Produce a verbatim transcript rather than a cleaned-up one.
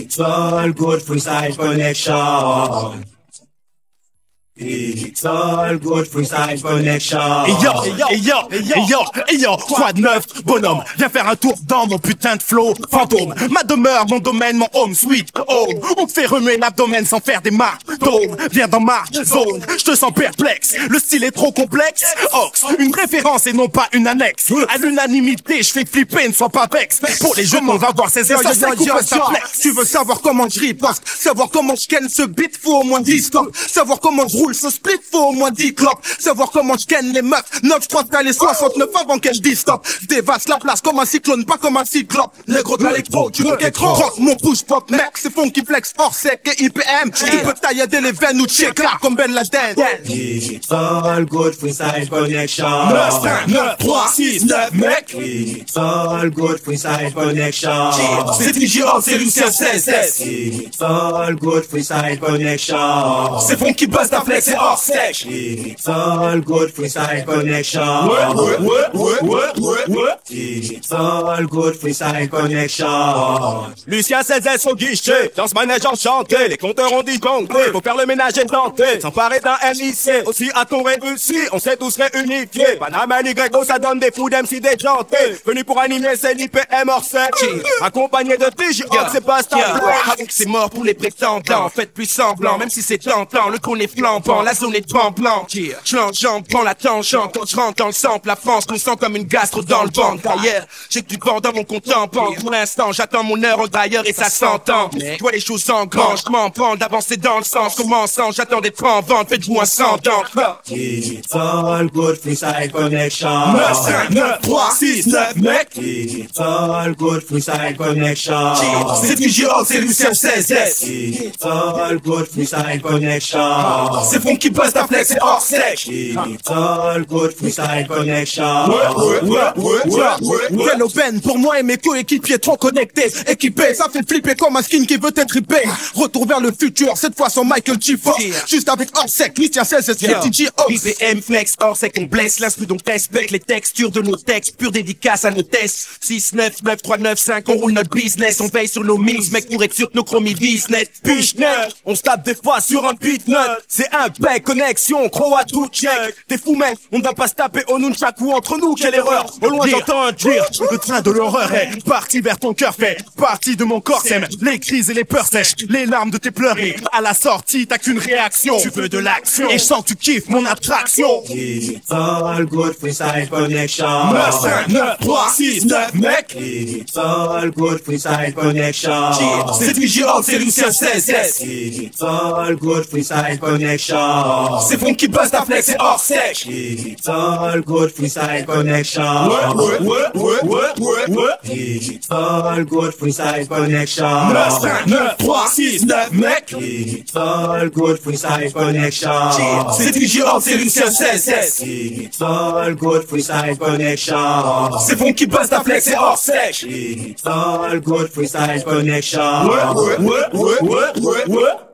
It's all good freestyle connection. It's all good freestyle connection. Et yo, et yo, et yo, et yo, et yo, quoi de neuf, bonhomme? Viens faire un tour dans mon putain de flow fantôme. Ma demeure, mon domaine, mon home sweet home. On te fait remuer l'abdomen sans faire des marteaux. Viens dans ma zone, je te sens perplexe. Le style est trop complexe. Ox, une référence et non pas une annexe. À l'unanimité, je fais flipper, ne sois pas vexe. Pour les jeux, on va voir ces essais, ça coupe sa flex. Tu veux savoir comment je riposte, savoir comment je ken ce beat, faut au moins dix stops. Savoir comment je roule ce split, faut au moins dix clopes. Savoir comment je ken les meufs, neuf, trois, les soixante-neuf avant qu'elles disent stop. Je dévaste la place comme un cyclone, pas comme un cyclope. Les gros de l'électro, tu veux qu'être rock, mon push pop mec, c'est funky flex, hors sec et I P M. Tu peux tailler les veines ou check là comme Ben Laden. It's all good freestyle connection. neuf, neuf, trois, six, neuf, mec. It's all good freestyle connection. C'est T J O, c'est Lucien seize S. It's all good freestyle connection. C'est funky buzz ta flex et hors sec. It's all good freestyle connection. Ouais, ouais, ouais, ouais, ouais, ouais. It's all good freestyle connection. Lucien seize S au guichet, dans ce manège enchanté, les compteurs ont dit compter, faut faire le ménage et tenter, s'emparer d'un M I C, aussi a-t-on réussi, on s'est tous réunifiés, Panama Y O, ça donne des fous d'M C déjantés, venu pour animer c'est l'I P M hors sec, accompagné de T J O, c'est pas stable, avec c'est mort pour les prétendants, faites plus semblant, même si c'est tentant, le trône est flambant, la zone est tremblante, change, j'en prends la tangente, quand je rentre dans le sample, la France me sent comme une gastro dans le ventre, d'ailleurs, j'ai que du vent dans mon compte en banque, pour l'instant, j'attends mon heure au d'ailleurs et ça s'entend, je vois les choses en grand, je m'en prends d'avancer dans le sens, commençant, j'attends d'être en vente, faites-vous un cent dents. It's all good freestyle connection. neuf, cinq, neuf, trois, six, neuf, mec. It's all good freestyle connection. C'est T J O, c'est Lucien seize S. It's all good freestyle connection. C'est funky buzz ta flex et hors sec. It's all good freestyle connection. Ouais, ouais, ouais, ouais, ouais. Quelle aubaine pour moi et mes coéquipiers trop connectés, équipés, ça fait flipper comme un skin qui veut être rippé. Retour vers le futur, cette fois sans Michael G. Fox. Juste avec hors sec, Lucien seize S, T J O. I P M flex, hors sec, on blesse l'instru donc respecte les textures de nos textes, pure dédicace à nos tests. six, neuf, neuf, trois, neuf, cinq, on roule notre business, on veille sur nos mix, mec, pour être sûr que nos chromies visent net. Push net, on se tape des fois sur un beat net. C'est un bec, connexion, croit à tout check. T'es fou mec, on ne va pas se taper au nunchaku ou entre nous, quelle erreur. Au loin j'entends un dire, le train de l'horreur est parti vers ton cœur fait, partie de mon corps sème, les crises et les peurs sèches, les larmes de tes pleurs. À la sortie, t'as qu'une réaction, tu veux de l'action, et je sens que tu kiffes mon attraction. It's all good freestyle connection. neuf, cinq, neuf, trois, six, neuf, mec. It's all good freestyle connection. C'est T J O, c'est Lucien seize S. It's all good freestyle connection. C'est funky buzz ta flex et hors sec. It's all good freestyle connection. Ouais, ouais, ouais, ouais, ouais, ouais. It's all good freestyle connection. neuf, cinq, neuf, trois, six, neuf, mec. It's all good freestyle connection. C'est T J O, c'est Lucien seize S. It's all good freestyle connection. C'est funky buzz ta flex et hors sec. It's all good freestyle connection. Ouais, ouais, ouais, ouais, ouais, ouais, ouais.